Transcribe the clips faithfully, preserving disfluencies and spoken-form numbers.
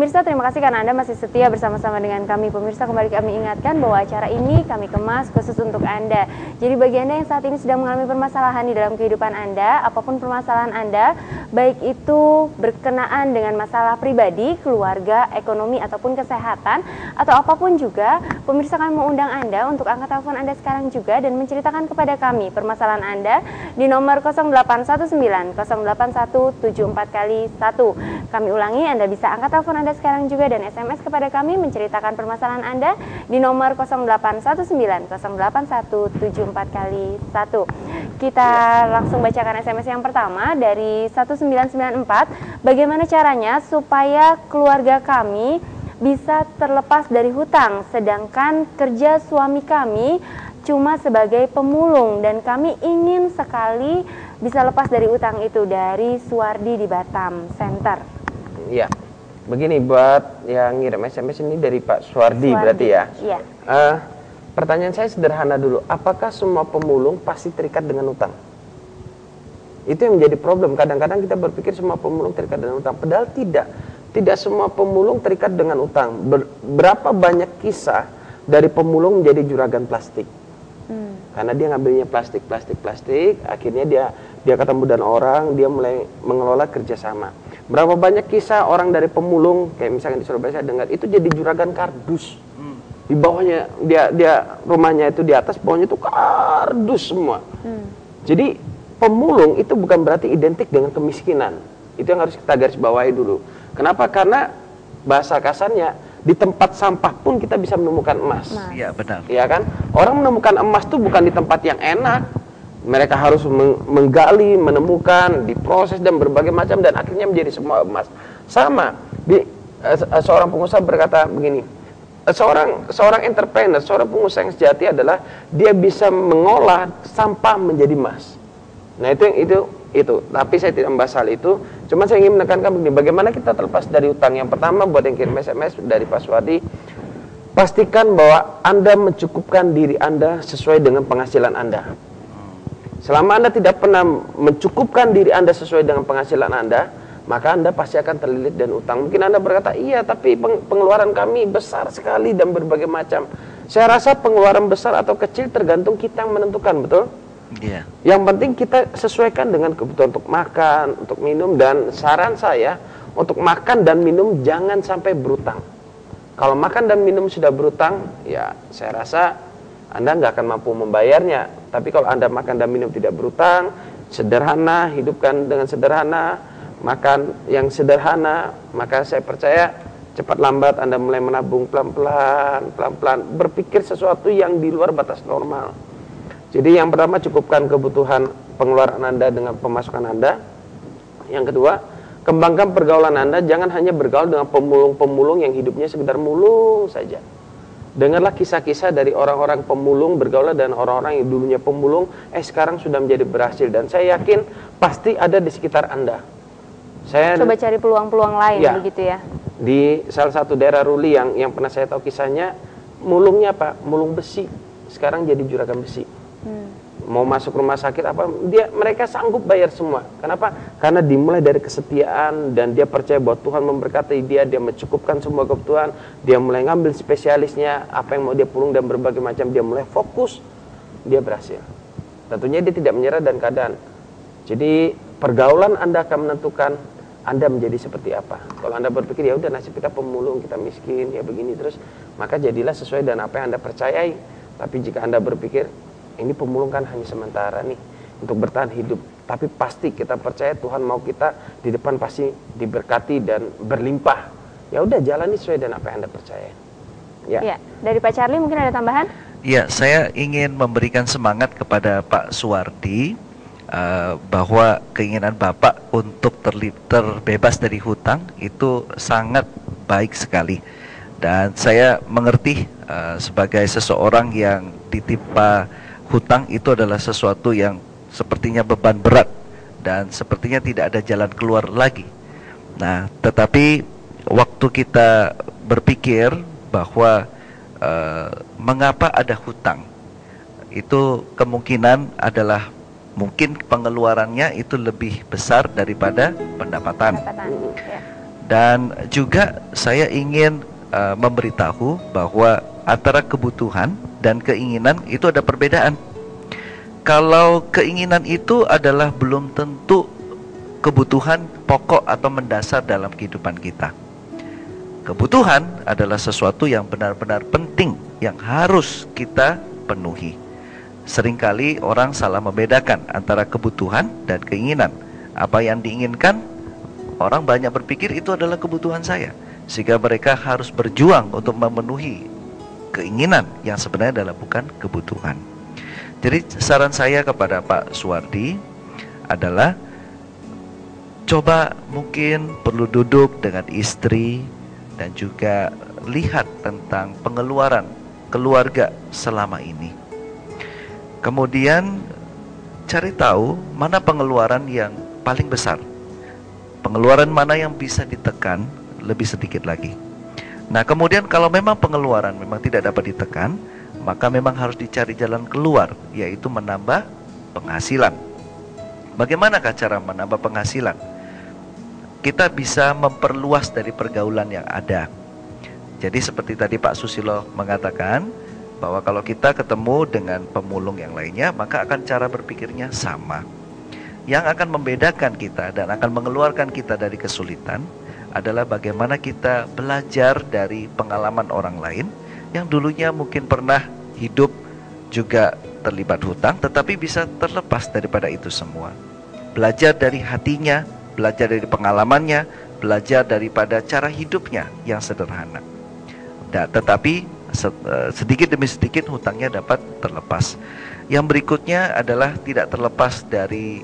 pemirsa, terima kasih karena Anda masih setia bersama-sama dengan kami. Pemirsa, kembali kami ingatkan bahwa acara ini kami kemas khusus untuk Anda. Jadi bagi Anda yang saat ini sedang mengalami permasalahan di dalam kehidupan Anda, apapun permasalahan Anda, baik itu berkenaan dengan masalah pribadi, keluarga, ekonomi, ataupun kesehatan, atau apapun juga, pemirsa, kami mengundang Anda untuk angkat telepon Anda sekarang juga dan menceritakan kepada kami permasalahan Anda di nomor nol delapan satu sembilan nol delapan satu tujuh empat kali satu. Kami ulangi, Anda bisa angkat telepon Anda sekarang juga dan S M S kepada kami menceritakan permasalahan Anda di nomor nol delapan satu sembilan nol delapan satu tujuh empat kali satu. Kita langsung bacakan S M S yang pertama dari satu sembilan sembilan empat. Bagaimana caranya supaya keluarga kami bisa terlepas dari hutang, sedangkan kerja suami kami cuma sebagai pemulung dan kami ingin sekali bisa lepas dari utang itu. Dari Suwardi di Batam Center. Ya, begini buat yang ngirim S M S ini dari Pak Suwardi, Suwardi berarti ya. Iya. Uh, pertanyaan saya sederhana dulu, apakah semua pemulung pasti terikat dengan utang? Itu yang menjadi problem. Kadang-kadang kita berpikir semua pemulung terikat dengan utang, padahal tidak. Tidak semua pemulung terikat dengan utang. Ber berapa banyak kisah dari pemulung menjadi juragan plastik? Hmm. Karena dia ngambilnya plastik, plastik, plastik, akhirnya dia dia ketemu dengan orang, dia mulai mengelola kerjasama. Berapa banyak kisah orang dari pemulung, kayak misalnya di Surabaya saya dengar, itu jadi juragan kardus. Hmm. Di bawahnya, dia dia rumahnya itu di atas, bawahnya itu kardus semua. Hmm. Jadi pemulung itu bukan berarti identik dengan kemiskinan. Itu yang harus kita garis bawahi dulu. Kenapa? Karena bahasa kasarnya, di tempat sampah pun kita bisa menemukan emas. Iya, benar. Iya kan? Orang menemukan emas itu bukan di tempat yang enak. Mereka harus menggali, menemukan, diproses dan berbagai macam dan akhirnya menjadi semua emas. Sama, di, uh, seorang pengusaha berkata begini, uh, seorang seorang entrepreneur, seorang pengusaha yang sejati adalah dia bisa mengolah sampah menjadi emas. Nah itu itu itu. Tapi saya tidak membahas hal itu. Cuma saya ingin menekankan begini, bagaimana kita terlepas dari utang. Yang pertama, buat yang kirim S M S dari Pak Suwardi, pastikan bahwa Anda mencukupkan diri Anda sesuai dengan penghasilan Anda. Selama Anda tidak pernah mencukupkan diri Anda sesuai dengan penghasilan Anda, maka Anda pasti akan terlilit dan utang. Mungkin Anda berkata, iya tapi pengeluaran kami besar sekali dan berbagai macam. Saya rasa pengeluaran besar atau kecil tergantung kita yang menentukan, betul? Iya. Yang penting kita sesuaikan dengan kebutuhan untuk makan, untuk minum, dan saran saya, untuk makan dan minum jangan sampai berutang. Kalau makan dan minum sudah berutang, ya saya rasa Anda nggak akan mampu membayarnya. Tapi kalau Anda makan dan minum tidak berutang, sederhana, hidupkan dengan sederhana, makan yang sederhana, maka saya percaya cepat lambat Anda mulai menabung pelan-pelan, pelan-pelan, berpikir sesuatu yang di luar batas normal. Jadi yang pertama, cukupkan kebutuhan pengeluaran Anda dengan pemasukan Anda. Yang kedua, kembangkan pergaulan Anda, jangan hanya bergaul dengan pemulung-pemulung yang hidupnya sekedar mulung saja. Dengarlah kisah-kisah dari orang-orang pemulung, bergaul dengan orang-orang yang dulunya pemulung, eh sekarang sudah menjadi berhasil. Dan saya yakin pasti ada di sekitar Anda. Saya coba cari peluang-peluang lain, ya, begitu ya. Di salah satu daerah Ruli yang yang pernah saya tahu kisahnya, mulungnya apa? Mulung besi. Sekarang jadi juragan besi. Hmm. Mau masuk rumah sakit apa, dia mereka sanggup bayar semua. Kenapa? Karena dimulai dari kesetiaan dan dia percaya bahwa Tuhan memberkati dia, dia mencukupkan semua kebutuhan, dia mulai ngambil spesialisnya, apa yang mau dia pulung dan berbagai macam, dia mulai fokus, dia berhasil. Tentunya dia tidak menyerah dan keadaan. Jadi pergaulan Anda akan menentukan Anda menjadi seperti apa. Kalau Anda berpikir ya udah nasib kita pemulung, kita miskin, ya begini terus, maka jadilah sesuai dengan apa yang Anda percayai. Tapi jika Anda berpikir ini pemulung kan hanya sementara nih untuk bertahan hidup, tapi pasti kita percaya Tuhan mau kita di depan pasti diberkati dan berlimpah. Ya udah jalani sesuai dengan apa yang Anda percaya. Ya. Ya. Dari Pak Charlie mungkin ada tambahan? Ya, saya ingin memberikan semangat kepada Pak Suwardi uh, bahwa keinginan Bapak untuk terbebas dari hutang itu sangat baik sekali. Dan saya mengerti uh, sebagai seseorang yang ditimpa hutang itu adalah sesuatu yang sepertinya beban berat dan sepertinya tidak ada jalan keluar lagi. Nah, tetapi waktu kita berpikir bahwa uh, mengapa ada hutang, itu kemungkinan adalah mungkin pengeluarannya itu lebih besar daripada pendapatan. pendapatan ya. Dan juga saya ingin uh, memberitahu bahwa antara kebutuhan dan keinginan itu ada perbedaan. Kalau keinginan itu adalah belum tentu kebutuhan pokok atau mendasar dalam kehidupan kita. Kebutuhan adalah sesuatu yang benar-benar penting, yang harus kita penuhi. Seringkali orang salah membedakan antara kebutuhan dan keinginan. Apa yang diinginkan, orang banyak berpikir itu adalah kebutuhan saya, sehingga mereka harus berjuang untuk memenuhi keinginan yang sebenarnya adalah bukan kebutuhan. Jadi saran saya kepada Pak Suwardi adalah coba mungkin perlu duduk dengan istri dan juga lihat tentang pengeluaran keluarga selama ini. Kemudian cari tahu mana pengeluaran yang paling besar, pengeluaran mana yang bisa ditekan lebih sedikit lagi. Nah kemudian kalau memang pengeluaran memang tidak dapat ditekan, maka memang harus dicari jalan keluar, yaitu menambah penghasilan. Bagaimanakah cara menambah penghasilan? Kita bisa memperluas dari pergaulan yang ada. Jadi seperti tadi Pak Susilo mengatakan, bahwa kalau kita ketemu dengan pemulung yang lainnya, maka akan cara berpikirnya sama. Yang akan membedakan kita dan akan mengeluarkan kita dari kesulitan adalah bagaimana kita belajar dari pengalaman orang lain yang dulunya mungkin pernah hidup juga terlibat hutang, tetapi bisa terlepas daripada itu semua. Belajar dari hatinya, belajar dari pengalamannya, belajar daripada cara hidupnya yang sederhana. Dan, tetapi sedikit demi sedikit hutangnya dapat terlepas. Yang berikutnya adalah tidak terlepas dari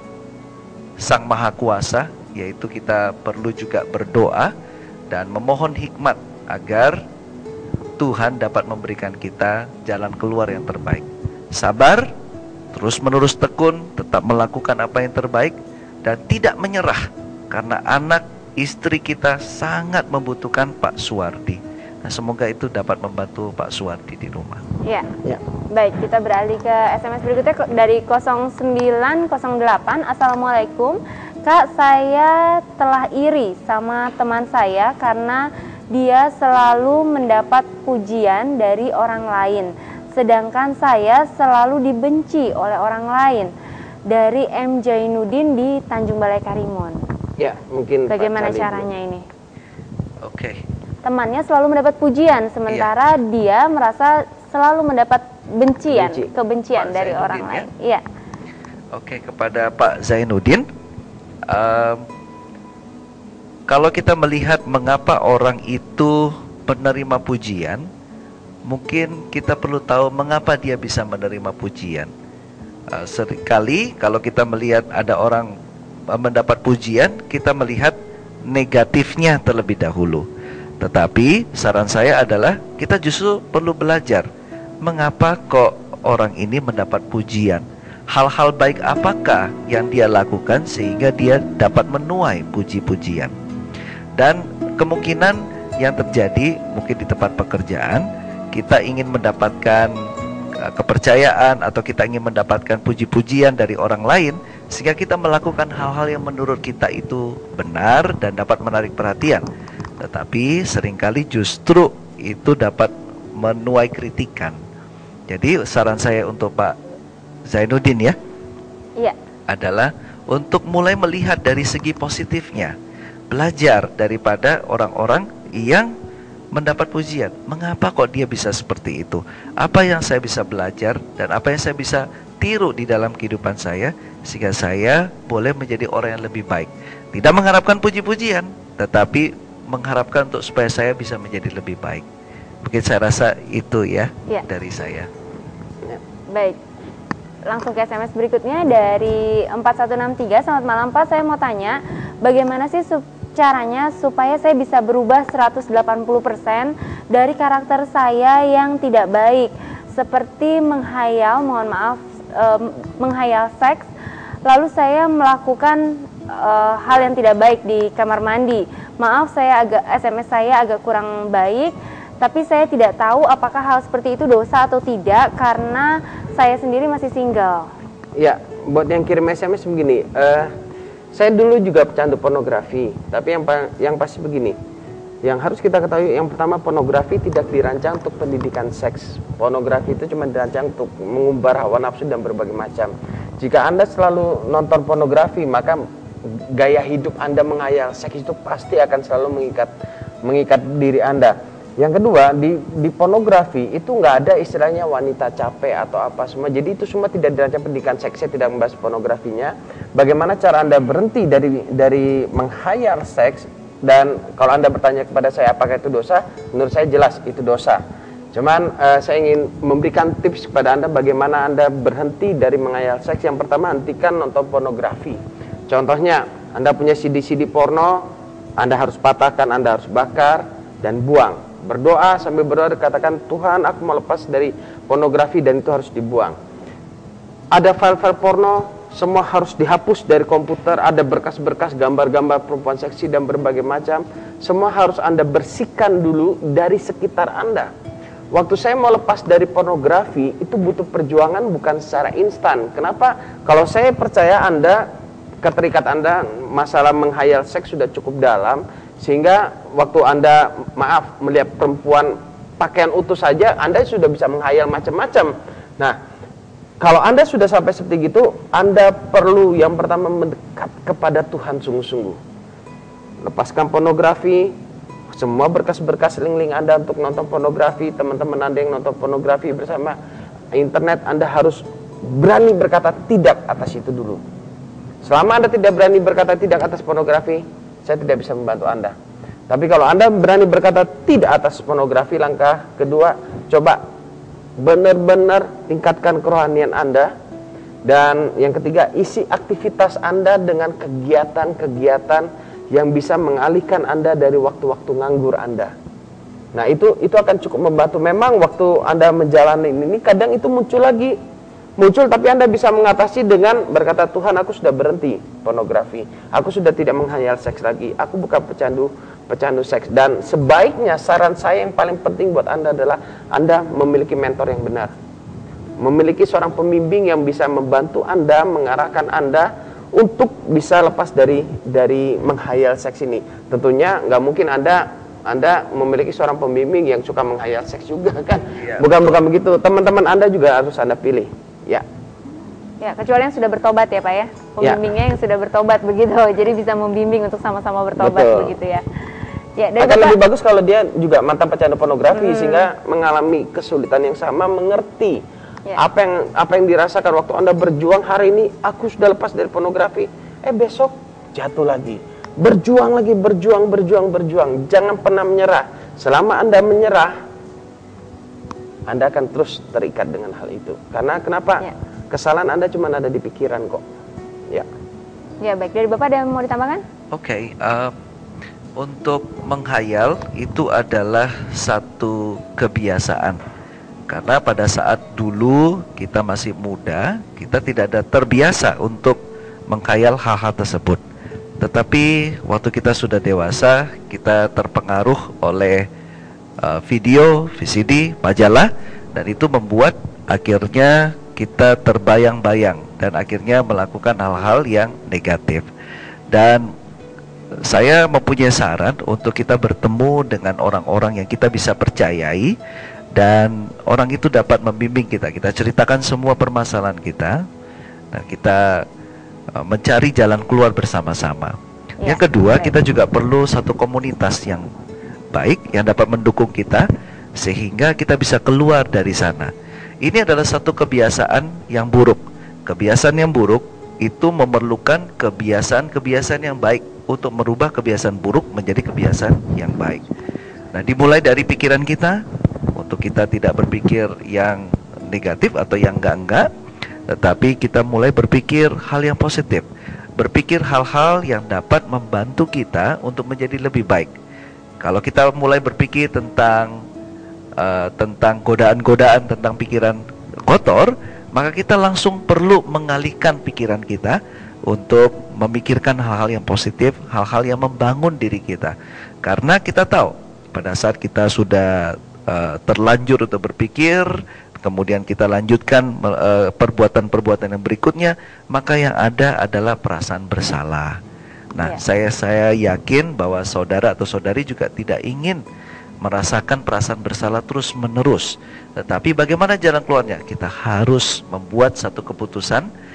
Sang Maha Kuasa, yaitu kita perlu juga berdoa dan memohon hikmat agar Tuhan dapat memberikan kita jalan keluar yang terbaik. Sabar, terus menerus tekun, tetap melakukan apa yang terbaik, dan tidak menyerah, karena anak istri kita sangat membutuhkan Pak Suwardi. Nah, semoga itu dapat membantu Pak Suwardi di rumah. Ya, ya. Baik, kita beralih ke S M S berikutnya dari nol sembilan nol delapan. Assalamualaikum, Kak, saya telah iri sama teman saya karena dia selalu mendapat pujian dari orang lain, sedangkan saya selalu dibenci oleh orang lain. Dari M. Jainuddin di Tanjung Balai Karimun. Ya, mungkin bagaimana caranya ini? Oke. Okay. Temannya selalu mendapat pujian, sementara iya. dia merasa selalu mendapat bencian, Benci. kebencian Pak dari Zainuddin, orang ya? lain. Iya. Oke, okay, kepada Pak Zainuddin. Um, Kalau kita melihat mengapa orang itu menerima pujian, mungkin kita perlu tahu mengapa dia bisa menerima pujian. Uh, seringkali kalau kita melihat ada orang uh, mendapat pujian, kita melihat negatifnya terlebih dahulu. Tetapi saran saya adalah kita justru perlu belajar mengapa kok orang ini mendapat pujian. Hal-hal baik apakah yang dia lakukan sehingga dia dapat menuai puji-pujian. Dan kemungkinan yang terjadi mungkin di tempat pekerjaan, kita ingin mendapatkan uh, kepercayaan atau kita ingin mendapatkan puji-pujian dari orang lain, sehingga kita melakukan hal-hal yang menurut kita itu benar dan dapat menarik perhatian. Tetapi seringkali justru itu dapat menuai kritikan. Jadi saran saya untuk Pak Zainuddin ya, iya. adalah untuk mulai melihat dari segi positifnya. Belajar daripada orang-orang yang mendapat pujian. Mengapa kok dia bisa seperti itu? Apa yang saya bisa belajar dan apa yang saya bisa tiru di dalam kehidupan saya, sehingga saya boleh menjadi orang yang lebih baik. Tidak mengharapkan puji-pujian, tetapi mengharapkan untuk supaya saya bisa menjadi lebih baik. Mungkin saya rasa itu ya, ya. dari saya. Baik. Langsung ke S M S berikutnya dari empat satu enam tiga. Selamat malam Pak, saya mau tanya, bagaimana sih caranya supaya saya bisa berubah seratus delapan puluh persen dari karakter saya yang tidak baik, seperti menghayal, mohon maaf, e, menghayal seks, lalu saya melakukan e, hal yang tidak baik di kamar mandi. Maaf, saya agak S M S saya agak kurang baik, tapi saya tidak tahu apakah hal seperti itu dosa atau tidak karena saya sendiri masih single. Ya, buat yang kirim S M S begini, uh, Saya dulu juga pecandu pornografi, tapi yang yang pasti begini. Yang harus kita ketahui, yang pertama, pornografi tidak dirancang untuk pendidikan seks. Pornografi itu cuma dirancang untuk mengumbar hawa nafsu dan berbagai macam. Jika Anda selalu nonton pornografi, maka gaya hidup Anda menghayal seks itu pasti akan selalu mengikat mengikat diri Anda. Yang kedua, di, di pornografi itu nggak ada istilahnya wanita capek atau apa semua. Jadi itu semua tidak dirancang pendidikan seks. Saya tidak membahas pornografinya. Bagaimana cara Anda berhenti dari dari menghayal seks. Dan kalau Anda bertanya kepada saya apakah itu dosa, menurut saya jelas itu dosa. Cuman uh, saya ingin memberikan tips kepada Anda bagaimana Anda berhenti dari menghayal seks. Yang pertama, hentikan nonton pornografi. Contohnya, Anda punya C D C D porno, Anda harus patahkan, Anda harus bakar dan buang. Berdoa sambil berdoa katakan, Tuhan, aku mau lepas dari pornografi, dan itu harus dibuang. Ada file-file porno, semua harus dihapus dari komputer. Ada berkas-berkas gambar-gambar perempuan seksi dan berbagai macam. Semua harus Anda bersihkan dulu dari sekitar Anda. Waktu saya mau lepas dari pornografi, itu butuh perjuangan, bukan secara instan. Kenapa? Kalau saya percaya Anda, keterikat Anda, masalah menghayal seks sudah cukup dalam, sehingga waktu Anda, maaf, melihat perempuan pakaian utuh saja, Anda sudah bisa menghayal macam-macam. Nah, kalau Anda sudah sampai seperti itu, Anda perlu yang pertama mendekat kepada Tuhan sungguh-sungguh. Lepaskan pornografi, semua berkas-berkas link-link Anda untuk nonton pornografi, teman-teman Anda yang nonton pornografi bersama internet, Anda harus berani berkata tidak atas itu dulu. Selama Anda tidak berani berkata tidak atas pornografi, saya tidak bisa membantu Anda. Tapi kalau Anda berani berkata tidak atas pornografi, langkah kedua, coba benar-benar tingkatkan kerohanian Anda. Dan yang ketiga, isi aktivitas Anda dengan kegiatan-kegiatan yang bisa mengalihkan Anda dari waktu-waktu nganggur Anda. Nah, itu itu akan cukup membantu. Memang waktu Anda menjalani ini, kadang itu muncul lagi. Muncul, tapi Anda bisa mengatasi dengan berkata, Tuhan, aku sudah berhenti pornografi. Aku sudah tidak menghayal seks lagi. Aku bukan pecandu pecandu seks. Dan sebaiknya saran saya yang paling penting buat Anda adalah Anda memiliki mentor yang benar, memiliki seorang pembimbing yang bisa membantu Anda, mengarahkan Anda untuk bisa lepas dari dari menghayal seks ini. Tentunya nggak mungkin Anda Anda memiliki seorang pembimbing yang suka menghayal seks juga kan? Ya, bukan bukan begitu. Teman-teman Anda juga harus Anda pilih. Ya. Ya, kecuali yang sudah bertobat ya Pak ya. Pembimbingnya ya, yang sudah bertobat begitu. Jadi bisa membimbing untuk sama-sama bertobat. Betul. Begitu ya. Ya, dan akan Bapak, lebih bagus kalau dia juga mantan pecandu pornografi, hmm. sehingga mengalami kesulitan yang sama, mengerti ya. apa yang apa yang dirasakan waktu Anda berjuang hari ini. Aku sudah lepas dari pornografi, eh besok jatuh lagi, berjuang lagi, berjuang, berjuang, berjuang. Jangan pernah menyerah. Selama Anda menyerah, Anda akan terus terikat dengan hal itu. Karena kenapa? Ya. Kesalahan Anda cuma ada di pikiran kok. Ya. Ya, baik. Dari Bapak ada yang mau ditambahkan? Oke. Okay, uh... Untuk menghayal itu adalah satu kebiasaan. Karena pada saat dulu kita masih muda, kita tidak ada terbiasa untuk menghayal hal-hal tersebut. Tetapi waktu kita sudah dewasa, kita terpengaruh oleh uh, video, V C D, majalah, dan itu membuat akhirnya kita terbayang-bayang dan akhirnya melakukan hal-hal yang negatif. Dan saya mempunyai saran untuk kita bertemu dengan orang-orang yang kita bisa percayai, dan orang itu dapat membimbing kita. Kita ceritakan semua permasalahan kita, dan kita uh, mencari jalan keluar bersama-sama. Ya, yang kedua, baik. Kita juga perlu satu komunitas yang baik yang dapat mendukung kita sehingga kita bisa keluar dari sana. Ini adalah satu kebiasaan yang buruk. Kebiasaan yang buruk itu memerlukan kebiasaan-kebiasaan yang baik untuk merubah kebiasaan buruk menjadi kebiasaan yang baik. Nah, dimulai dari pikiran kita, untuk kita tidak berpikir yang negatif atau yang enggak-enggak, tetapi kita mulai berpikir hal yang positif, berpikir hal-hal yang dapat membantu kita untuk menjadi lebih baik. Kalau kita mulai berpikir tentang uh, tentang godaan-godaan, tentang pikiran kotor, maka kita langsung perlu mengalihkan pikiran kita untuk memikirkan hal-hal yang positif, hal-hal yang membangun diri kita. Karena kita tahu pada saat kita sudah uh, terlanjur untuk berpikir kemudian kita lanjutkan uh, perbuatan-perbuatan yang berikutnya, maka yang ada adalah perasaan bersalah. Nah, Ya. saya saya yakin bahwa saudara atau saudari juga tidak ingin merasakan perasaan bersalah terus-menerus. Tetapi bagaimana jalan keluarnya? Kita harus membuat satu keputusan